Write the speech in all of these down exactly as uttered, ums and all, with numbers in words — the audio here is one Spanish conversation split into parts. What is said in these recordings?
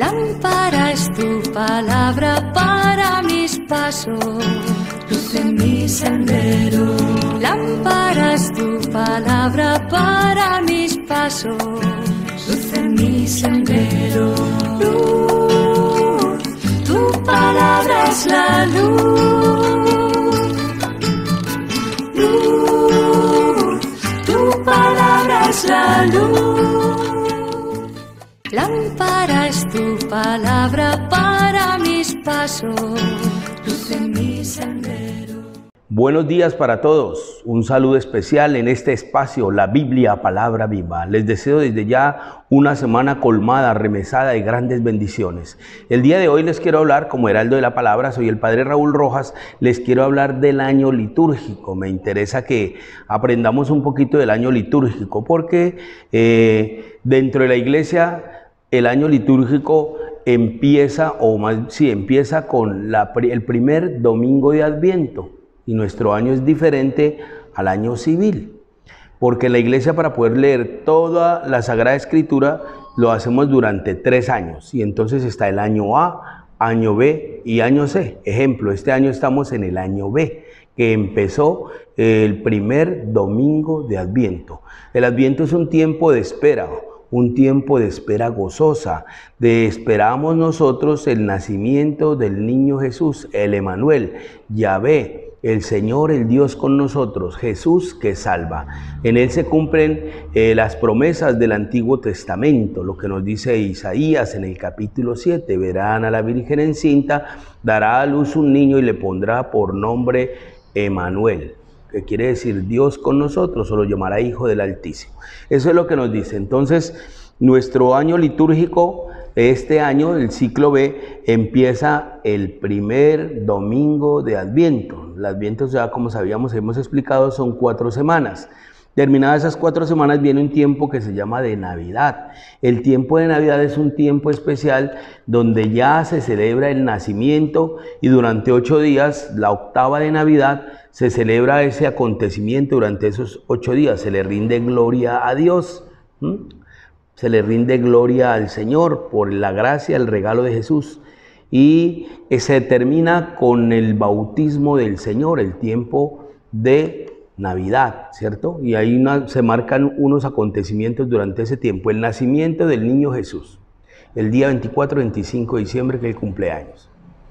Lámpara es tu palabra para mis pasos, luz en mi sendero. Lámpara es tu palabra para mis pasos, luz en mi sendero. Luz, tu palabra es la luz. Luz, tu palabra es la luz. Lámpara es tu palabra para mis pasos, luz en mi sendero. Buenos días para todos, un saludo especial en este espacio, la Biblia, palabra viva. Les deseo desde ya una semana colmada, remesada de grandes bendiciones. El día de hoy les quiero hablar, como heraldo de la palabra, soy el Padre Raúl Rojas, les quiero hablar del año litúrgico. Me interesa que aprendamos un poquito del año litúrgico, porque eh, dentro de la iglesia el año litúrgico empieza, o más, sí, empieza con la, el primer domingo de Adviento, y nuestro año es diferente al año civil, porque la iglesia, para poder leer toda la Sagrada Escritura, lo hacemos durante tres años, y entonces está el año A, año B y año C. Ejemplo, este año estamos en el año B, que empezó el primer domingo de Adviento. El Adviento es un tiempo de espera, un tiempo de espera gozosa, de esperamos nosotros el nacimiento del niño Jesús, el Emanuel, Yahvé, el Señor, el Dios con nosotros, Jesús que salva. En Él se cumplen eh, las promesas del Antiguo Testamento, lo que nos dice Isaías en el capítulo siete, verán a la Virgen encinta, dará a luz un niño y le pondrá por nombre Emanuel, que quiere decir Dios con nosotros, o lo llamará Hijo del Altísimo. Eso es lo que nos dice. Entonces, nuestro año litúrgico, este año, el ciclo B, empieza el primer domingo de Adviento. El Adviento, ya como sabíamos, hemos explicado, son cuatro semanas. Terminadas esas cuatro semanas viene un tiempo que se llama de Navidad. El tiempo de Navidad es un tiempo especial donde ya se celebra el nacimiento, y durante ocho días, la octava de Navidad, se celebra ese acontecimiento. Durante esos ocho días se le rinde gloria a Dios, ¿Mm? se le rinde gloria al Señor por la gracia, el regalo de Jesús, y se termina con el bautismo del Señor, el tiempo de Navidad, ¿cierto? Y ahí una, se marcan unos acontecimientos durante ese tiempo. El nacimiento del niño Jesús, el día veinticuatro veinticinco de diciembre, que es el cumpleaños.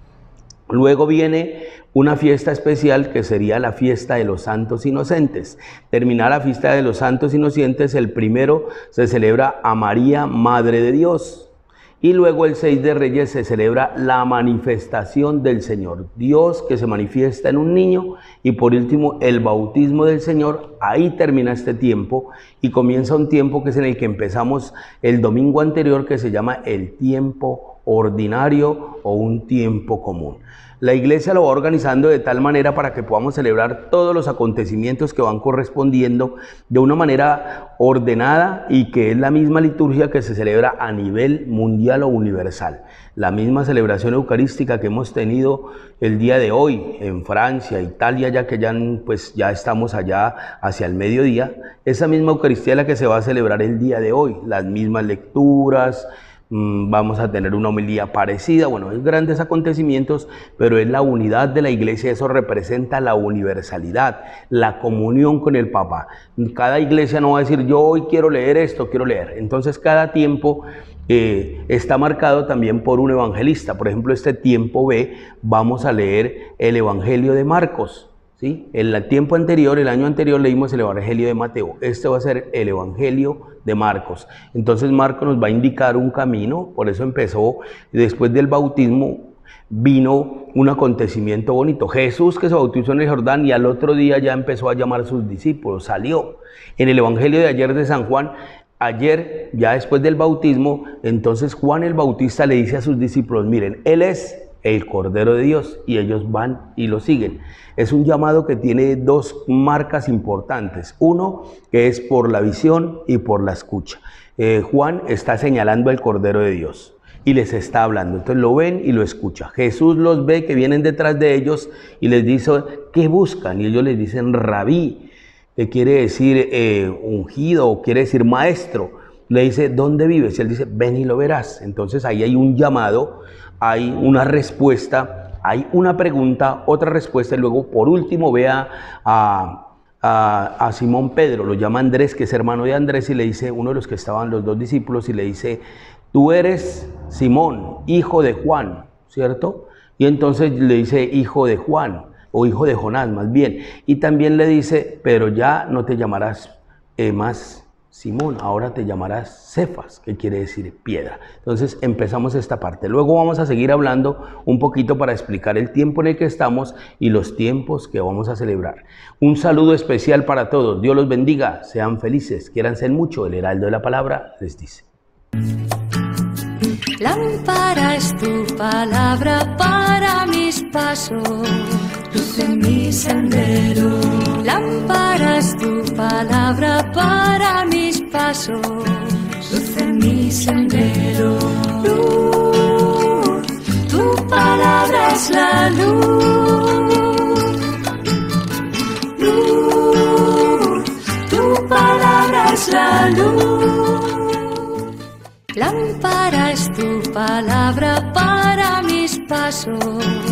Luego viene una fiesta especial que sería la fiesta de los santos inocentes. Terminada la fiesta de los santos inocentes, el primero se celebra a María, Madre de Dios. Y luego el seis de Reyes se celebra la manifestación del Señor, Dios que se manifiesta en un niño, y por último el bautismo del Señor. Ahí termina este tiempo y comienza un tiempo que es en el que empezamos el domingo anterior, que se llama el tiempo ordinario o un tiempo común. La iglesia lo va organizando de tal manera para que podamos celebrar todos los acontecimientos que van correspondiendo de una manera ordenada, y que es la misma liturgia que se celebra a nivel mundial o universal. La misma celebración eucarística que hemos tenido el día de hoy en Francia, Italia, ya que ya, pues, ya estamos allá hacia el mediodía, esa misma Eucaristía es la que se va a celebrar el día de hoy, las mismas lecturas. Vamos a tener una homilía parecida. Bueno, es grandes acontecimientos, pero es la unidad de la iglesia. Eso representa la universalidad, la comunión con el Papa. Cada iglesia no va a decir, yo hoy quiero leer esto, quiero leer. Entonces cada tiempo eh, está marcado también por un evangelista. Por ejemplo, este tiempo B, vamos a leer el Evangelio de Marcos, ¿sí? En el tiempo anterior, el año anterior, leímos el Evangelio de Mateo. Este va a ser el Evangelio de Marcos. Entonces Marcos nos va a indicar un camino. Por eso empezó, después del bautismo, vino un acontecimiento bonito. Jesús, que se bautizó en el Jordán, y al otro día ya empezó a llamar a sus discípulos, salió. En el Evangelio de ayer de San Juan, ayer, ya después del bautismo, entonces Juan el Bautista le dice a sus discípulos, miren, Él es el Cordero de Dios, y ellos van y lo siguen. Es un llamado que tiene dos marcas importantes. Uno, que es por la visión y por la escucha. Eh, Juan está señalando al Cordero de Dios y les está hablando. Entonces lo ven y lo escucha. Jesús los ve que vienen detrás de ellos y les dice, ¿qué buscan? Y ellos les dicen, Rabí, que quiere decir eh, ungido, o quiere decir maestro. le dice, ¿dónde vives? Y él dice, ven y lo verás. Entonces ahí hay un llamado, hay una respuesta, hay una pregunta, otra respuesta, y luego por último ve a, a, a, a Simón Pedro, lo llama Andrés, que es hermano de Andrés, y le dice, uno de los que estaban, los dos discípulos, y le dice, tú eres Simón, hijo de Juan, ¿cierto? Y entonces le dice, hijo de Juan, o hijo de Jonás más bien, y también le dice, pero ya no te llamarás eh, más Simón, ahora te llamarás Cefas, que quiere decir piedra. Entonces empezamos esta parte. Luego vamos a seguir hablando un poquito para explicar el tiempo en el que estamos y los tiempos que vamos a celebrar. Un saludo especial para todos. Dios los bendiga. Sean felices. Quiéranse mucho. El Heraldo de la Palabra les dice. Lámpara es tu palabra para mis pasos, luz en mi sendero. Lámpara es tu palabra para mis pasos, luz en mi sendero. Luz, tu palabra es la luz. Luz, tu palabra es la luz. Lámpara es tu palabra para mis pasos,